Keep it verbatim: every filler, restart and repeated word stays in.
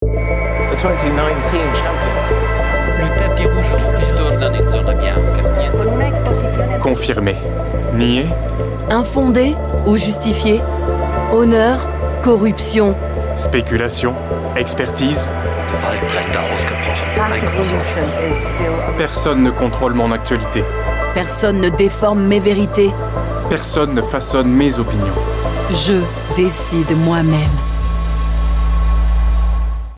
The twenty nineteen champion. Le tapis rouge tornano in zona bianca. Confirmé. Nié. Infondé ou justifié? Honneur, corruption. Spéculation. Expertise. Personne ne contrôle mon actualité. Personne ne déforme mes vérités. Personne ne façonne mes opinions. Je décide moi-même.